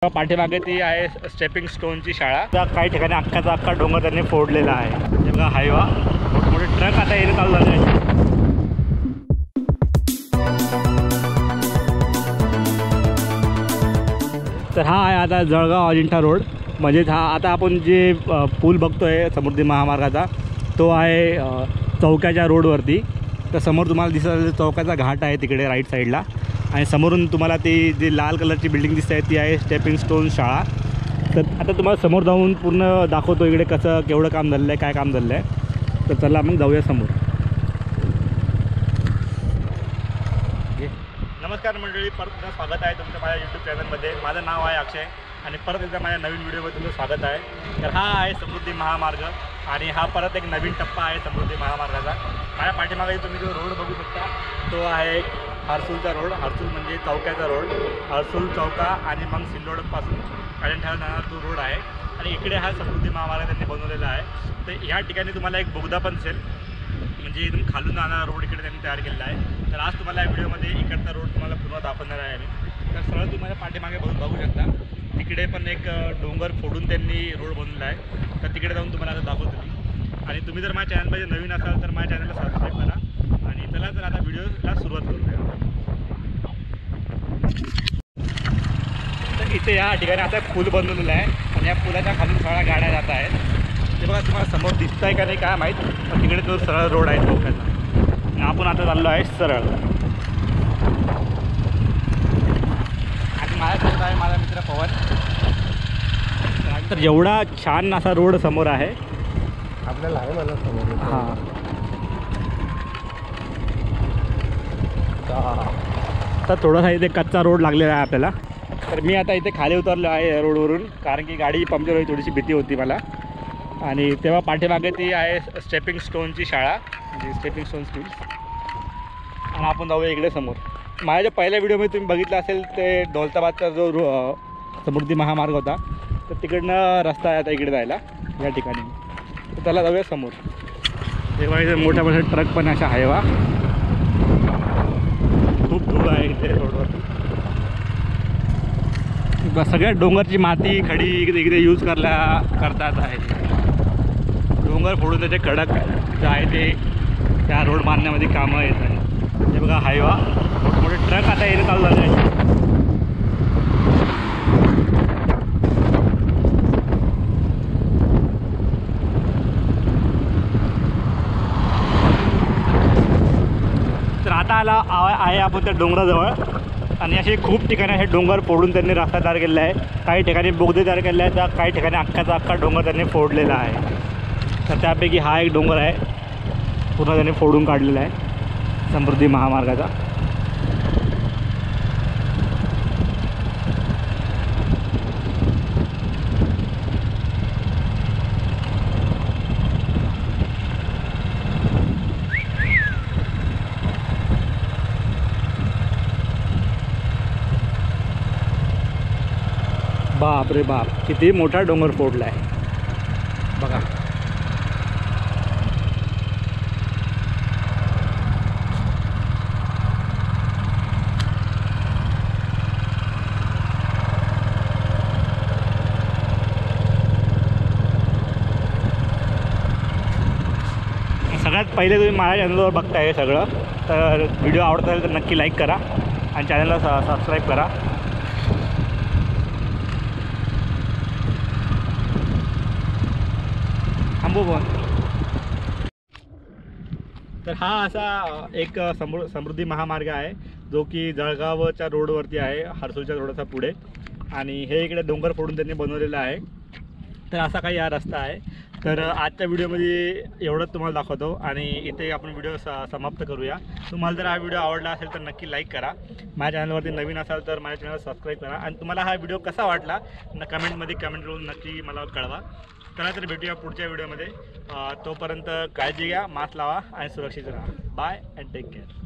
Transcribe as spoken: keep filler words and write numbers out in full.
पाठीमागे ती आहे स्टेपिंग स्टोनची शाळा. त्या काही ठिकाणी अख्खाचा अख्खा डोंगर त्यांनी फोडलेला आहे. हे बघा हायवा, मोठे ट्रक आता येणं चालू झाले आहे. तर हा आहे आता जळगाव अजिंठा रोड. म्हणजेच हा आता आपण जे पूल बघतोय समृद्धी महामार्गाचा तो आहे चौक्याच्या रोडवरती. तर समोर तुम्हाला दिसत असेल चौकाचा घाट आहे तिकडे राईट साईडला. आणि समोरून तुम्हाला ती जी लाल कलरची बिल्डिंग दिसते ती आहे स्टेपिंग स्टोन शाळा. तर आता तुम्हाला समोर जाऊन पूर्ण दाखवतो इकडे कसं केवढं काम झालेलं आहे, काय काम झालेलं आहे. तर चला मग जाऊया समोर. नमस्कार मंडळी, परत एकदा स्वागत आहे तुमचं माझ्या यूट्यूब चॅनलमध्ये. माझं नाव आहे अक्षय आणि परत एकदा माझ्या नवीन व्हिडिओमध्ये तुमचं स्वागत आहे. तर हा आहे समृद्धी महामार्ग आणि हा परत एक नवीन टप्पा आहे समृद्धी महामार्गाचा. माझ्या पाठीमागे तुम्ही जो रोड बघू शकता तो आहे हर्सूलचा रोड. हर्सूल म्हणजे चौक्याचा रोड. हर्सूल चौका आणि मग सिल्लोडपासून अजिंठ्याला जाणारा तो रोड आहे. आणि इकडे हा समृद्धी महामार्ग त्यांनी बनवलेला आहे. तर ह्या ठिकाणी तुम्हाला एक बोगदा पण दिसेल, म्हणजे एकदम खालून जाणारा रोड इकडे त्यांनी तयार केलेला आहे. तर आज तुम्हाला या व्हिडिओमध्ये इकडचा रोड तुम्हाला पूर्ण दाखवणार आहे मी. तर सरळ तुम्हाला पाठीमागे बघून बघू शकता तिकडे पण एक डोंगर फोडून त्यांनी रोड बनवला आहे. तर तिकडे जाऊन तुम्हाला आता दाखवतो मी. आणि तुम्ही जर माझ्या चॅनलमध्ये नवीन असाल तर माझ्या चॅनलला सबस्क्राईब करा. आणि चला तर आता व्हिडिओला सुरुवात करूया. तर इथे या ठिकाणी आता पूल बनवलेला आहे आणि या पुलाच्या खालून सगळ्या गाड्या जात आहेत. ते बघा तुम्हाला समोर दिसत आहे का नाही काय माहीत, पण तिकडे तो सरळ रोड आहे चौकाचा. आणि आपण आता चाललो आहे सरळ. आणि माझ्यासोबत आहे माझा मित्र पवन. तर एवढा छान असा रोड समोर आहे आपल्याला आहे मला समोर. हां, तर थोडासा इथे कच्चा रोड लागलेला आहे आपल्याला. तर मी आता इथे खाली उतरलो आहे या रोडवरून, कारण की गाडी पंक्चर व्हायची थोडीशी भीती होती मला. आणि तेव्हा पाठीमागे ती आहे स्टेपिंग स्टोनची शाळा, म्हणजे स्टेपिंग स्टोन स्कूल. आणि आपण जाऊया इकडे समोर. माझ्या ज्या पहिल्या व्हिडिओमध्ये तुम्ही बघितलं असेल ते दौलताबादचा जो रो समृद्धी महामार्ग होता, तर तिकडनं रस्ता आहे आता इकडे जायला या ठिकाणी. तर त्याला जाऊया समोर. तेव्हा इथे मोठ्या मोठ्या ट्रक पण अशा हायवा, खूप धूळ आहे इथे रोडवर. सगळ्या डोंगरची माती खडी इकडे इकडे यूज करल्या करतात आहे. डोंगर फोडून त्याचे कडक जे आहे ते त्या रोड बांधण्यामध्ये कामं येत आहे. हे बघा हायवा, मोठे मोठे ट्रक आता येणं चालू झाले आहे. तर आता आला आहे आपण त्या डोंगराजवळ. आणि असे खूप ठिकाणी असे डोंगर फोडून त्यांनी रस्ता तयार केलेला आहे. काही ठिकाणी बोगदे तयार केले आहेत, तर काही ठिकाणी अख्खाचा अख्खा डोंगर त्यांनी फोडलेला आहे. तर त्यापैकी हा एक डोंगर आहे पूर्ण त्यांनी फोडून काढलेला आहे समृद्धी महामार्गाचा. बाप रे बाप, किती मोठा डोंगर फोडला आहे बघा. सगळ्यात पहिले तुम्ही माझ्या चॅनलवर बघताय हे सगळं, तर व्हिडिओ आवडत असेल तर नक्की लाईक करा आणि चॅनलला स सबस्क्राईब करा. तर हा असा एक समृ समृद्धी महामार्ग आहे जो की जळगावच्या रोडवरती आहे, हर्सूलच्या रोडचा पुढे. आणि हे इकडे डोंगर फोडून त्यांनी बनवलेलं आहे. तर असा काही हा रस्ता आहे. तर आजच्या व्हिडिओमध्ये एवढंच तुम्हाला दाखवतो आणि इथे आपण व्हिडिओ स समाप्त करूया. तुम्हाला जर हा व्हिडिओ आवडला असेल तर नक्की लाईक करा. माझ्या चॅनलवरती नवीन असाल तर माझ्या चॅनलला सबस्क्राईब करा. आणि तुम्हाला हा व्हिडिओ कसा वाटला न कमेंटमध्ये कमेंट करून नक्की मला कळवा. चला तर भेटूया पुढच्या व्हिडिओमध्ये. तोपर्यंत काळजी घ्या, मास्क लावा आणि सुरक्षित राहा. Bye and take care.